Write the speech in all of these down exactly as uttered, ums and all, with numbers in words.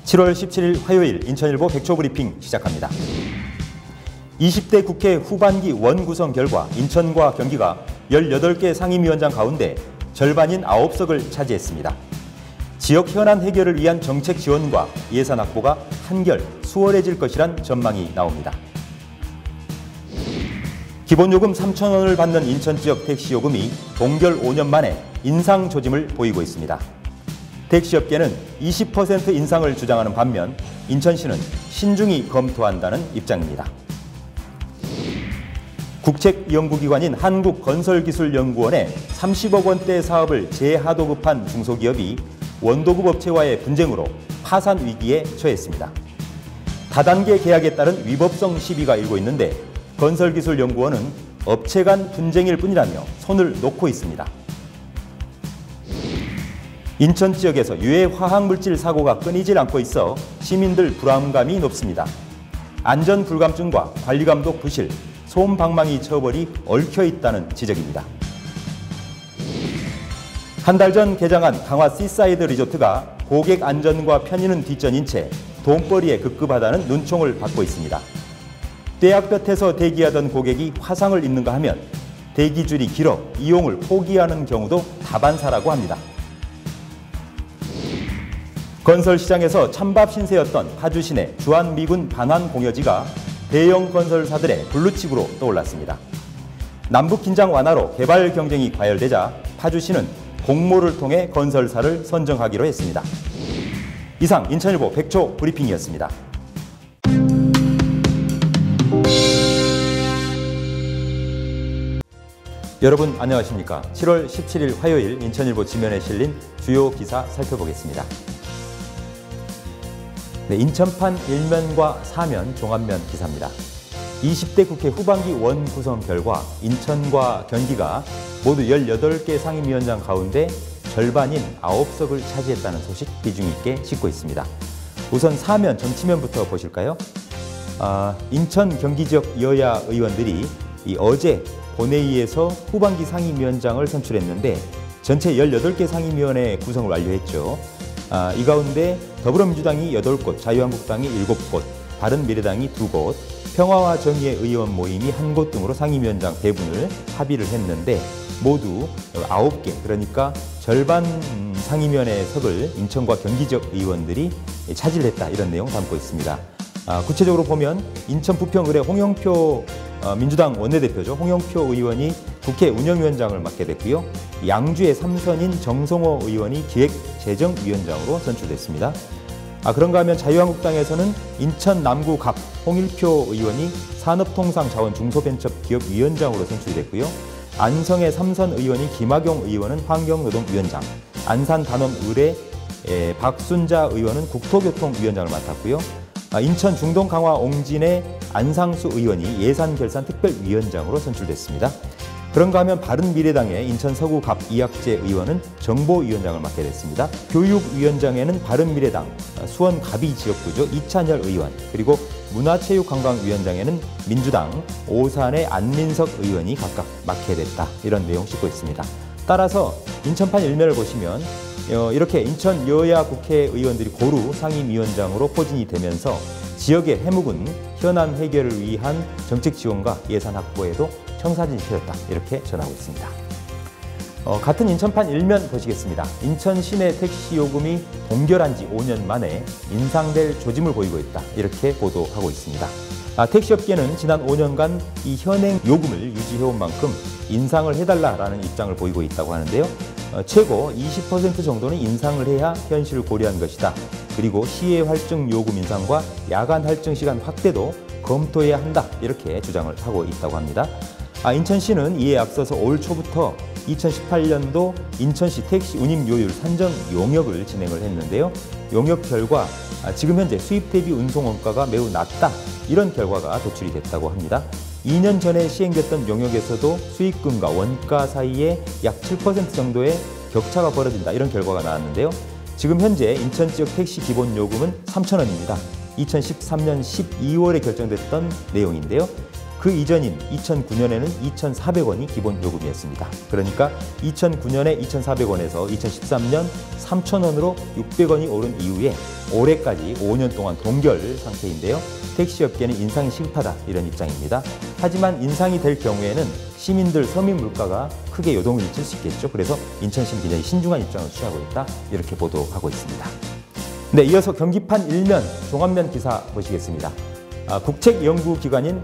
칠월 십칠일 화요일 인천일보 백초 브리핑 시작합니다. 이십 대 국회 후반기 원구성 결과 인천과 경기가 열여덟 개 상임위원장 가운데 절반인 아홉 석을 차지했습니다. 지역 현안 해결을 위한 정책 지원과 예산 확보가 한결 수월해질 것이란 전망이 나옵니다. 기본요금 삼천 원을 받는 인천 지역 택시요금이 동결 오 년 만에 인상 조짐을 보이고 있습니다. 택시업계는 이십 퍼센트 인상을 주장하는 반면 인천시는 신중히 검토한다는 입장입니다. 국책연구기관인 한국건설기술연구원의 삼십억 원대 사업을 재하도급한 중소기업이 원도급 업체와의 분쟁으로 파산 위기에 처했습니다. 다단계 계약에 따른 위법성 시비가 일고 있는데 건설기술연구원은 업체 간 분쟁일 뿐이라며 손을 놓고 있습니다. 인천 지역에서 유해 화학물질 사고가 끊이질 않고 있어 시민들 불안감이 높습니다. 안전불감증과 관리감독 부실, 솜방망이 처벌이 얽혀있다는 지적입니다. 한 달 전 개장한 강화 시사이드 리조트가 고객 안전과 편의는 뒷전인 채 돈벌이에 급급하다는 눈총을 받고 있습니다. 떼약볕에서 대기하던 고객이 화상을 입는가 하면 대기줄이 길어 이용을 포기하는 경우도 다반사라고 합니다. 건설 시장에서 찬밥 신세였던 파주시내 주한미군 반환공여지가 대형 건설사들의 블루칩으로 떠올랐습니다. 남북 긴장 완화로 개발 경쟁이 과열되자 파주시는 공모를 통해 건설사를 선정하기로 했습니다. 이상 인천일보 백초 브리핑이었습니다. 여러분 안녕하십니까? 칠월 십칠일 화요일 인천일보 지면에 실린 주요 기사 살펴보겠습니다. 네, 인천판 일 면과 사 면 종합면 기사입니다. 이십 대 국회 후반기 원구성 결과 인천과 경기가 모두 열여덟 개 상임위원장 가운데 절반인 아홉 석을 차지했다는 소식 비중 있게 싣고 있습니다. 우선 사 면 정치면부터 보실까요? 아, 인천 경기 지역 여야 의원들이 이 어제 본회의에서 후반기 상임위원장을 선출했는데 전체 열여덟 개 상임위원회 구성을 완료했죠. 아, 이 가운데 더불어민주당이 여덟 곳, 자유한국당이 일곱 곳, 바른미래당이 두 곳, 평화와 정의의 의원 모임이 한 곳 등으로 상임위원장 배분을 합의를 했는데 모두 아홉 개, 그러니까 절반 상임위원회 석을 인천과 경기 지역 의원들이 차지를 했다, 이런 내용 담고 있습니다. 아, 구체적으로 보면 인천 부평 의뢰 홍영표 어, 민주당 원내대표죠. 홍영표 의원이 국회 운영위원장을 맡게 됐고요. 양주의 삼선인 정성호 의원이 기획재정위원장으로 선출됐습니다. 아, 그런가 하면 자유한국당에서는 인천 남구 갑 홍일표 의원이 산업통상자원중소벤처기업위원장으로 선출됐고요. 안성의 삼선 의원인 김학용 의원은 환경노동위원장, 안산 단원 의뢰 에, 박순자 의원은 국토교통위원장을 맡았고요. 아, 인천 중동 강화 옹진의 안상수 의원이 예산결산특별위원장으로 선출됐습니다. 그런가 하면 바른미래당의 인천 서구 갑 이학재 의원은 정보위원장을 맡게 됐습니다. 교육위원장에는 바른미래당 수원 갑이 지역구죠. 이찬열 의원, 그리고 문화체육관광위원장에는 민주당 오산의 안민석 의원이 각각 맡게 됐다, 이런 내용 싣고 있습니다. 따라서 인천판 일 면을 보시면 어, 이렇게 인천 여야 국회의원들이 고루 상임위원장으로 포진이 되면서 지역의 해묵은 현안 해결을 위한 정책 지원과 예산 확보에도 청사진이 펴졌다, 이렇게 전하고 있습니다. 어, 같은 인천판 일 면 보시겠습니다. 인천 시내 택시 요금이 동결한 지 오 년 만에 인상될 조짐을 보이고 있다, 이렇게 보도하고 있습니다. 아, 택시업계는 지난 오 년간 이 현행 요금을 유지해온 만큼 인상을 해달라라는 입장을 보이고 있다고 하는데요. 어, 최고 이십 퍼센트 정도는 인상을 해야 현실을 고려한 것이다. 그리고 시외 활증 요금 인상과 야간 활증 시간 확대도 검토해야 한다, 이렇게 주장을 하고 있다고 합니다. 아, 인천시는 이에 앞서서 올 초부터 이천십팔 년도 인천시 택시 운임 요율 산정 용역을 진행을 했는데요. 용역 결과 아, 지금 현재 수입 대비 운송 원가가 매우 낮다, 이런 결과가 도출이 됐다고 합니다. 이 년 전에 시행됐던 용역에서도 수익금과 원가 사이에 약 칠 퍼센트 정도의 격차가 벌어진다, 이런 결과가 나왔는데요. 지금 현재 인천 지역 택시 기본 요금은 삼천 원입니다. 이천십삼 년 십이월에 결정됐던 내용인데요. 그 이전인 이천구 년에는 이천사백 원이 기본 요금이었습니다. 그러니까 이천구 년에 이천사백 원에서 이천십삼 년 삼천 원으로 육백 원이 오른 이후에 올해까지 오 년 동안 동결 상태인데요. 택시업계는 인상이 시급하다 이런 입장입니다. 하지만 인상이 될 경우에는 시민들 서민 물가가 크게 요동을 일으킬 수 있겠죠. 그래서 인천시는 굉장히 신중한 입장을 취하고 있다 이렇게 보도하고 있습니다. 네, 이어서 경기판 일면 종합면 기사 보시겠습니다. 아, 국책연구기관인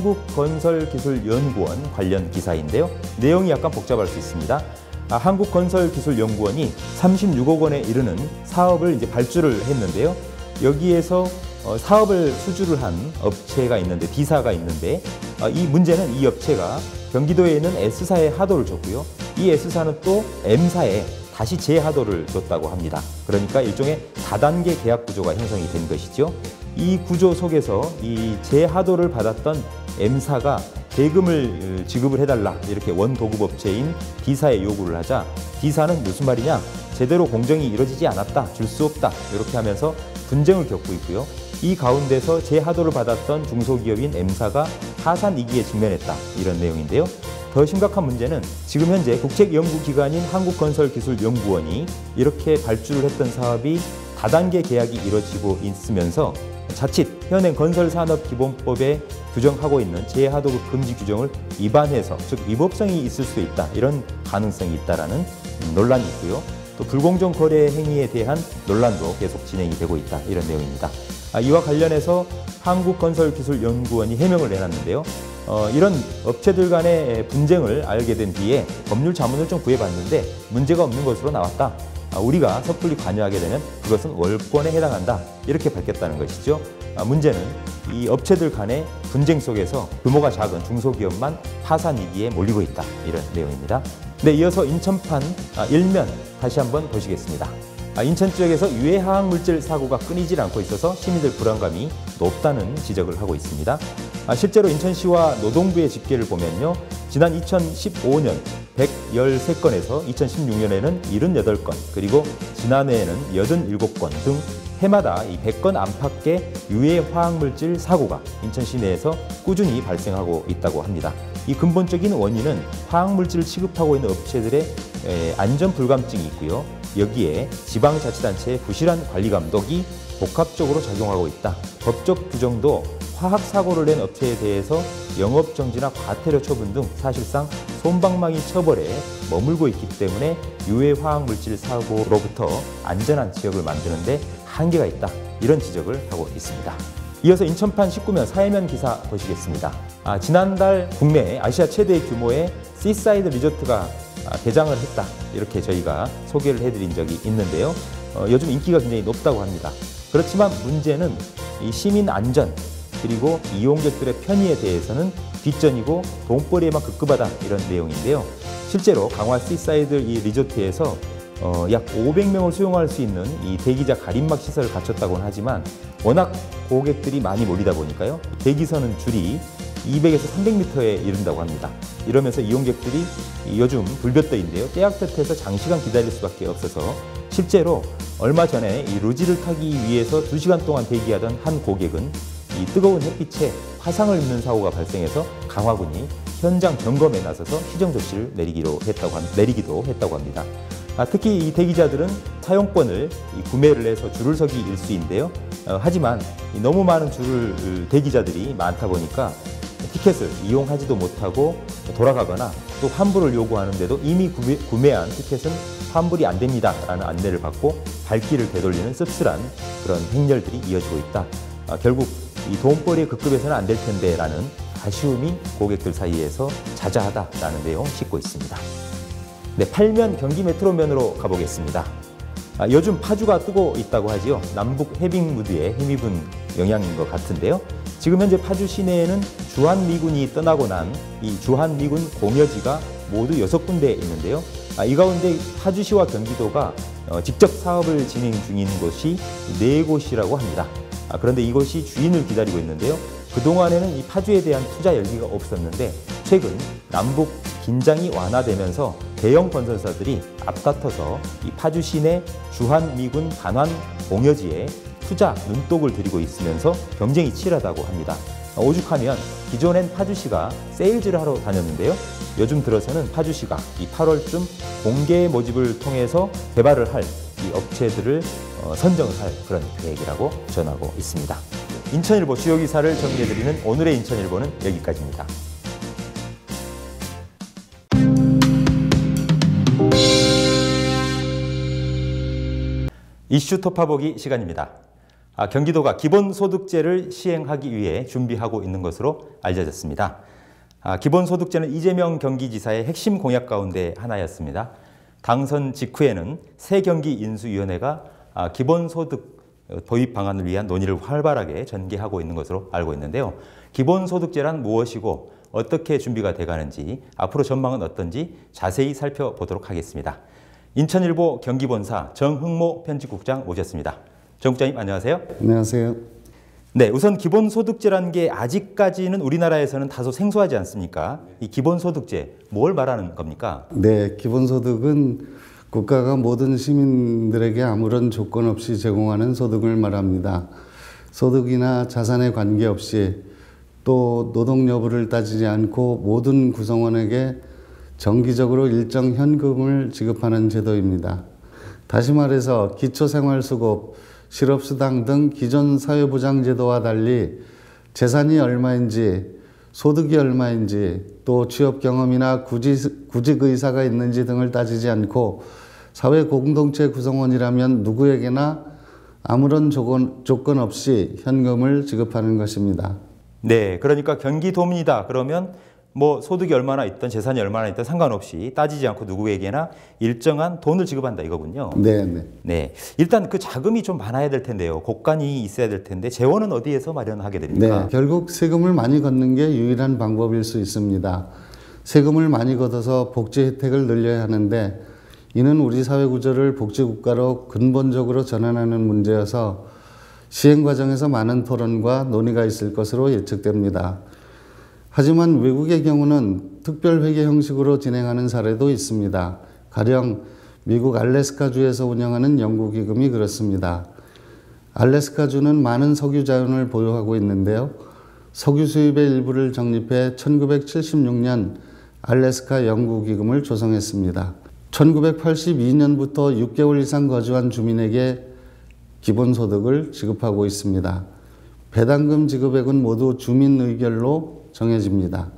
한국건설기술연구원 관련 기사인데요. 내용이 약간 복잡할 수 있습니다. 아, 한국건설기술연구원이 삼십육억 원에 이르는 사업을 이제 발주를 했는데요. 여기에서 어, 사업을 수주를 한 업체가 있는데 D사가 있는데 어, 이 문제는 이 업체가 경기도에 있는 S사에 하도를 줬고요. 이 S사는 또 M사에 다시 재하도를 줬다고 합니다. 그러니까 일종의 다단계 계약 구조가 형성이 된 것이죠. 이 구조 속에서 이 재하도를 받았던 M사가 대금을 지급을 해달라 이렇게 원도급업체인 D사에 요구를 하자 D사는 무슨 말이냐, 제대로 공정이 이루어지지 않았다, 줄 수 없다 이렇게 하면서 분쟁을 겪고 있고요. 이 가운데서 재하도를 받았던 중소기업인 M사가 파산 위기에 직면했다 이런 내용인데요. 더 심각한 문제는 지금 현재 국책연구기관인 한국건설기술연구원이 이렇게 발주를 했던 사업이 다단계 계약이 이루어지고 있으면서 자칫 현행 건설산업기본법에 규정하고 있는 재하도급 금지 규정을 위반해서, 즉 위법성이 있을 수 있다 이런 가능성이 있다라는 논란이 있고요. 또 불공정 거래 행위에 대한 논란도 계속 진행이 되고 있다 이런 내용입니다. 아, 이와 관련해서 한국건설기술연구원이 해명을 내놨는데요. 어, 이런 업체들 간의 분쟁을 알게 된 뒤에 법률 자문을 좀 구해봤는데 문제가 없는 것으로 나왔다. 아, 우리가 섣불리 관여하게 되면 그것은 월권에 해당한다 이렇게 밝혔다는 것이죠. 아, 문제는 이 업체들 간의 분쟁 속에서 규모가 작은 중소기업만 파산 위기에 몰리고 있다 이런 내용입니다. 네, 이어서 인천판 아, 일면 다시 한번 보시겠습니다. 아, 인천 지역에서 유해 화학물질 사고가 끊이질 않고 있어서 시민들 불안감이 높다는 지적을 하고 있습니다. 아, 실제로 인천시와 노동부의 집계를 보면요, 지난 이천십오 년 백십삼 건에서 이천십육 년에는 칠십팔 건, 그리고 지난해에는 팔십칠 건 등 해마다 이 백 건 안팎의 유해 화학물질 사고가 인천 시내에서 꾸준히 발생하고 있다고 합니다. 이 근본적인 원인은 화학물질을 취급하고 있는 업체들의 안전 불감증이 있고요. 여기에 지방자치단체의 부실한 관리 감독이 복합적으로 작용하고 있다. 법적 규정도 화학사고를 낸 업체에 대해서 영업정지나 과태료 처분 등 사실상 솜방망이 처벌에 머물고 있기 때문에 유해 화학물질 사고로부터 안전한 지역을 만드는 데 한계가 있다. 이런 지적을 하고 있습니다. 이어서 인천판 십구 면 사회면 기사 보시겠습니다. 아, 지난달 국내 아시아 최대 규모의 시사이드 리조트가 개장을 했다. 이렇게 저희가 소개를 해드린 적이 있는데요. 어, 요즘 인기가 굉장히 높다고 합니다. 그렇지만 문제는 이 시민 안전 그리고 이용객들의 편의에 대해서는 뒷전이고 돈벌이에만 급급하다 이런 내용인데요. 실제로 강화 시사이드 이 리조트에서 어, 약 오백 명을 수용할 수 있는 이 대기자 가림막 시설을 갖췄다고는 하지만 워낙 고객들이 많이 몰리다 보니까요. 대기선은 줄이 이백에서 삼백 미터에 이른다고 합니다. 이러면서 이용객들이 요즘 불볕더위인데요. 떼약볕에서 장시간 기다릴 수밖에 없어서 실제로 얼마 전에 이 루지를 타기 위해서 두 시간 동안 대기하던 한 고객은 이 뜨거운 햇빛에 화상을 입는 사고가 발생해서 강화군이 현장 점검에 나서서 시정 조치를 내리기로 했다고, 내리기도 했다고 합니다. 아, 특히 이 대기자들은 사용권을 이 구매를 해서 줄을 서기 일수인데요. 어, 하지만 너무 많은 줄을 대기자들이 많다 보니까 티켓을 이용하지도 못하고 돌아가거나 또 환불을 요구하는데도 이미 구매, 구매한 티켓은 환불이 안 됩니다 라는 안내를 받고 발길을 되돌리는 씁쓸한 그런 행렬들이 이어지고 있다. 아, 결국 이 돈벌이에 급급해서는 안 될 텐데 라는 아쉬움이 고객들 사이에서 자자하다라는 내용 싣고 있습니다. 네, 팔면 경기 메트로면으로 가보겠습니다. 아, 요즘 파주가 뜨고 있다고 하지요. 남북 해빙 무드에 힘입은 영향인 것 같은데요. 지금 현재 파주 시내에는 주한미군이 떠나고 난 이 주한미군 공여지가 모두 여섯 군데 있는데요. 아, 이 가운데 파주시와 경기도가 어, 직접 사업을 진행 중인 곳이 네 곳이라고 합니다. 아, 그런데 이곳이 주인을 기다리고 있는데요. 그동안에는 이 파주에 대한 투자 열기가 없었는데 최근 남북 긴장이 완화되면서 대형 건설사들이 앞다퉈서 이 파주 시내 주한미군 반환 공여지에 투자 눈독을 들이고 있으면서 경쟁이 치열하다고 합니다. 오죽하면 기존엔 파주시가 세일즈를 하러 다녔는데요. 요즘 들어서는 파주시가 이 팔월쯤 공개 모집을 통해서 개발을 할 이 업체들을 어, 선정을 할 그런 계획이라고 전하고 있습니다. 인천일보 주요 기사를 정리해드리는 오늘의 인천일보는 여기까지입니다. 이슈 토파보기 시간입니다. 아, 경기도가 기본소득제를 시행하기 위해 준비하고 있는 것으로 알려졌습니다. 아, 기본소득제는 이재명 경기지사의 핵심 공약 가운데 하나였습니다. 당선 직후에는 새경기인수위원회가 아, 기본소득 도입 방안을 위한 논의를 활발하게 전개하고 있는 것으로 알고 있는데요. 기본소득제란 무엇이고 어떻게 준비가 돼가는지 앞으로 전망은 어떤지 자세히 살펴보도록 하겠습니다. 인천일보 경기본사 정흥모 편집국장 모셨습니다. 정 국장님 안녕하세요. 안녕하세요. 네, 우선 기본소득제라는 게 아직까지는 우리나라에서는 다소 생소하지 않습니까? 이 기본소득제 뭘 말하는 겁니까? 네, 기본소득은 국가가 모든 시민들에게 아무런 조건 없이 제공하는 소득을 말합니다. 소득이나 자산에 관계없이 또 노동 여부를 따지지 않고 모든 구성원에게 정기적으로 일정 현금을 지급하는 제도입니다. 다시 말해서 기초생활수급, 실업수당 등 기존 사회보장제도와 달리 재산이 얼마인지, 소득이 얼마인지, 또 취업 경험이나 구직, 구직 의사가 있는지 등을 따지지 않고 사회 공동체 구성원이라면 누구에게나 아무런 조건, 조건 없이 현금을 지급하는 것입니다. 네, 그러니까 경기도민이다 그러면 뭐 소득이 얼마나 있든 재산이 얼마나 있든 상관없이 따지지 않고 누구에게나 일정한 돈을 지급한다 이거군요. 네, 네. 네, 일단 그 자금이 좀 많아야 될 텐데요. 곳간이 있어야 될 텐데 재원은 어디에서 마련하게 됩니까? 네, 결국 세금을 많이 걷는 게 유일한 방법일 수 있습니다. 세금을 많이 걷어서 복지 혜택을 늘려야 하는데 이는 우리 사회 구조를 복지국가로 근본적으로 전환하는 문제여서 시행 과정에서 많은 토론과 논의가 있을 것으로 예측됩니다. 하지만 외국의 경우는 특별회계 형식으로 진행하는 사례도 있습니다. 가령 미국 알래스카주에서 운영하는 연구기금이 그렇습니다. 알래스카주는 많은 석유 자원을 보유하고 있는데요. 석유 수입의 일부를 적립해 천구백칠십육 년 알래스카 연구기금을 조성했습니다. 천구백팔십이 년부터 육 개월 이상 거주한 주민에게 기본소득을 지급하고 있습니다. 배당금 지급액은 모두 주민 의결로 정해집니다.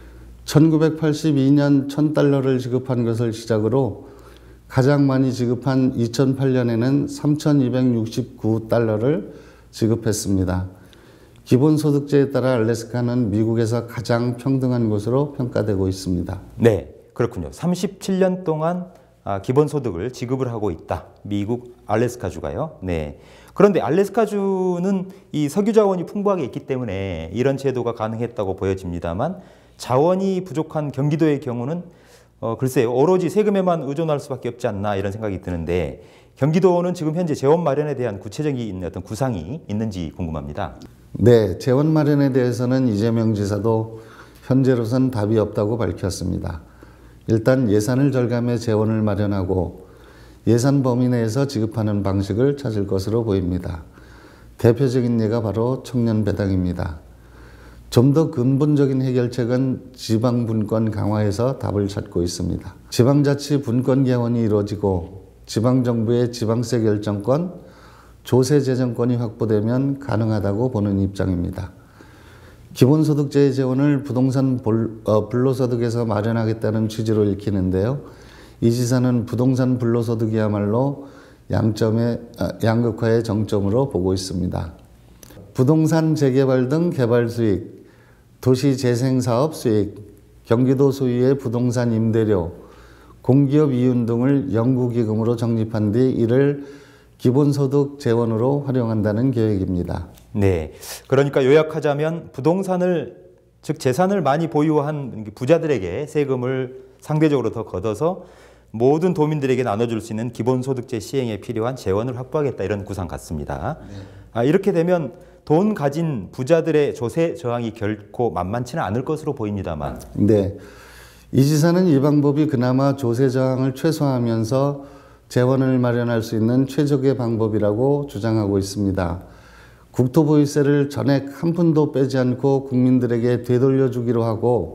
천구백팔십이 년 천 달러를 지급한 것을 시작으로 가장 많이 지급한 이천팔 년에는 삼천이백육십구 달러를 지급했습니다. 기본소득제에 따라 알래스카는 미국에서 가장 평등한 곳으로 평가되고 있습니다. 네, 그렇군요. 삼십칠 년 동안 아, 기본소득을 지급을 하고 있다. 미국 알래스카주가요. 네. 그런데 알래스카주는 이 석유 자원이 풍부하게 있기 때문에 이런 제도가 가능했다고 보여집니다만 자원이 부족한 경기도의 경우는 어, 글쎄요. 오로지 세금에만 의존할 수밖에 없지 않나 이런 생각이 드는데 경기도는 지금 현재 재원 마련에 대한 구체적인 어떤 구상이 있는지 궁금합니다. 네, 재원 마련에 대해서는 이재명 지사도 현재로선 답이 없다고 밝혔습니다. 일단 예산을 절감해 재원을 마련하고 예산 범위 내에서 지급하는 방식을 찾을 것으로 보입니다. 대표적인 예가 바로 청년 배당입니다. 좀 더 근본적인 해결책은 지방 분권 강화에서 답을 찾고 있습니다. 지방자치 분권 개헌이 이루어지고 지방정부의 지방세 결정권, 조세 재정권이 확보되면 가능하다고 보는 입장입니다. 기본소득제의 재원을 부동산 볼, 어, 불로소득에서 마련하겠다는 취지로 읽히는데요. 이 지사는 부동산 불로소득이야말로 양점의, 어, 양극화의 정점으로 보고 있습니다. 부동산 재개발 등 개발 수익, 도시 재생사업 수익, 경기도 소유의 부동산 임대료, 공기업 이윤 등을 연구기금으로 적립한 뒤 이를 기본소득 재원으로 활용한다는 계획입니다. 네, 그러니까 요약하자면 부동산을 즉 재산을 많이 보유한 부자들에게 세금을 상대적으로 더 걷어서 모든 도민들에게 나눠줄 수 있는 기본소득제 시행에 필요한 재원을 확보하겠다 이런 구상 같습니다. 네. 아, 이렇게 되면 돈 가진 부자들의 조세 저항이 결코 만만치는 않을 것으로 보입니다만. 네, 이 지사는 이 방법이 그나마 조세 저항을 최소화하면서 재원을 마련할 수 있는 최적의 방법이라고 주장하고 있습니다. 국토보유세를 전액 한 푼도 빼지 않고 국민들에게 되돌려주기로 하고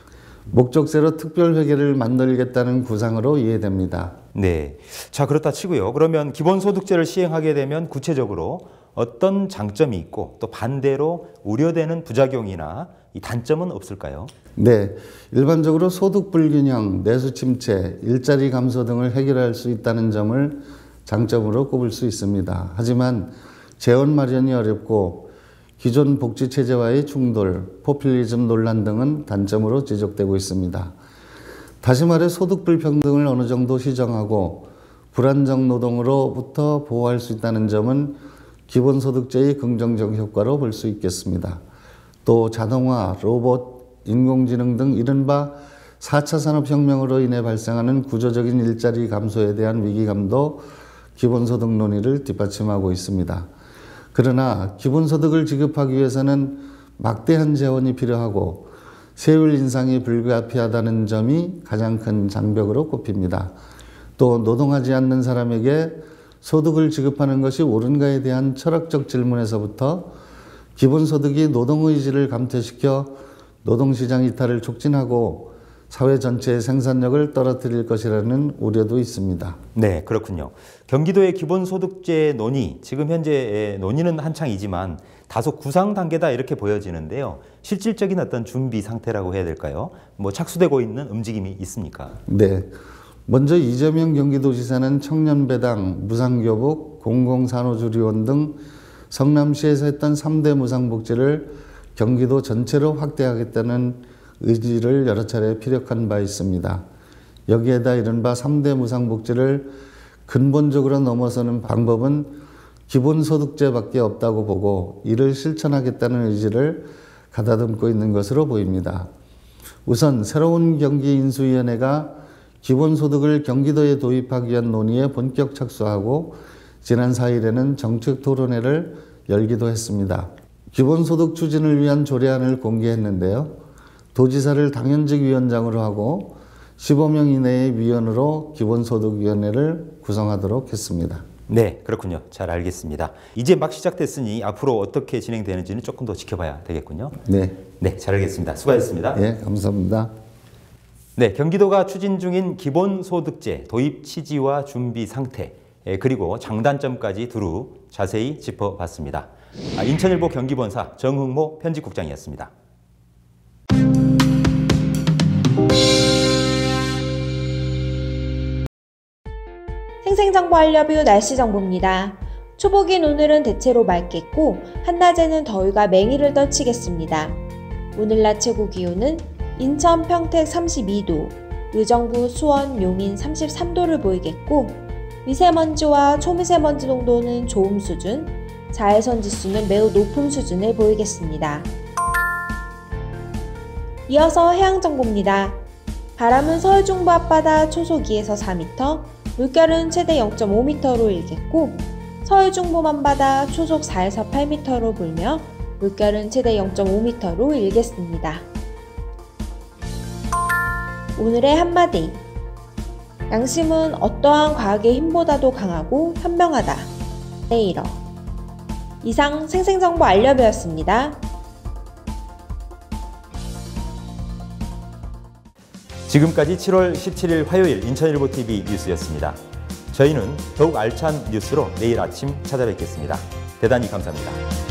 목적세로 특별회계를 만들겠다는 구상으로 이해됩니다. 네. 자, 그렇다 치고요. 그러면 기본소득제를 시행하게 되면 구체적으로 어떤 장점이 있고 또 반대로 우려되는 부작용이나 이 단점은 없을까요? 네. 일반적으로 소득 불균형, 내수 침체, 일자리 감소 등을 해결할 수 있다는 점을 장점으로 꼽을 수 있습니다. 하지만 재원 마련이 어렵고 기존 복지체제와의 충돌, 포퓰리즘 논란 등은 단점으로 지적되고 있습니다. 다시 말해 소득 불평등을 어느 정도 시정하고 불안정 노동으로부터 보호할 수 있다는 점은 기본소득제의 긍정적 효과로 볼 수 있겠습니다. 또 자동화, 로봇, 인공지능 등 이른바 사 차 산업혁명으로 인해 발생하는 구조적인 일자리 감소에 대한 위기감도 기본소득 논의를 뒷받침하고 있습니다. 그러나 기본소득을 지급하기 위해서는 막대한 재원이 필요하고 세율 인상이 불가피하다는 점이 가장 큰 장벽으로 꼽힙니다. 또 노동하지 않는 사람에게 소득을 지급하는 것이 옳은가에 대한 철학적 질문에서부터 기본소득이 노동의지를 감퇴시켜 노동시장 이탈을 촉진하고 사회 전체의 생산력을 떨어뜨릴 것이라는 우려도 있습니다. 네, 그렇군요. 경기도의 기본소득제 논의, 지금 현재 논의는 한창이지만 다소 구상 단계다 이렇게 보여지는데요. 실질적인 어떤 준비 상태라고 해야 될까요? 뭐 착수되고 있는 움직임이 있습니까? 네. 먼저 이재명 경기도지사는 청년배당, 무상교복, 공공산후조리원 등 성남시에서 했던 삼 대 무상복지를 경기도 전체로 확대하겠다는 의지를 여러 차례 피력한 바 있습니다. 여기에다 이른바 삼 대 무상복지를 근본적으로 넘어서는 방법은 기본소득제밖에 없다고 보고 이를 실천하겠다는 의지를 가다듬고 있는 것으로 보입니다. 우선 새로운 경기인수위원회가 기본소득을 경기도에 도입하기 위한 논의에 본격 착수하고 지난 사 일에는 정책토론회를 열기도 했습니다. 기본소득 추진을 위한 조례안을 공개했는데요. 도지사를 당연직 위원장으로 하고 십오 명 이내의 위원으로 기본소득위원회를 구성하도록 했습니다. 네, 그렇군요. 잘 알겠습니다. 이제 막 시작됐으니 앞으로 어떻게 진행되는지는 조금 더 지켜봐야 되겠군요. 네. 네, 잘 알겠습니다. 수고하셨습니다. 네, 감사합니다. 네, 경기도가 추진 중인 기본소득제 도입 취지와 준비 상태, 그리고 장단점까지 두루 자세히 짚어봤습니다. 인천일보 경기본사 정흥모 편집국장이었습니다. 생생정보 알려뷰 날씨 정보입니다. 초복인 오늘은 대체로 맑겠고 한낮에는 더위가 맹위를 떨치겠습니다. 오늘 낮 최고 기온은 인천 평택 삼십이 도, 의정부 수원 용인 삼십삼 도를 보이겠고 미세먼지와 초미세먼지 농도는 좋음 수준, 자외선 지수는 매우 높은 수준을 보이겠습니다. 이어서 해양정보입니다. 바람은 서울 중부 앞바다 초속 이에서 사 미터, 물결은 최대 영 점 오 미터로 일겠고 서울 중부 먼바다 초속 사에서 팔 미터로 불며 물결은 최대 영 점 오 미터로 일겠습니다. 오늘의 한마디. 양심은 어떠한 과학의 힘보다도 강하고 현명하다. 내일어. 이상 생생정보 알려뷰였습니다. 지금까지 칠월 십칠일 화요일 인천일보티비 뉴스였습니다. 저희는 더욱 알찬 뉴스로 내일 아침 찾아뵙겠습니다. 대단히 감사합니다.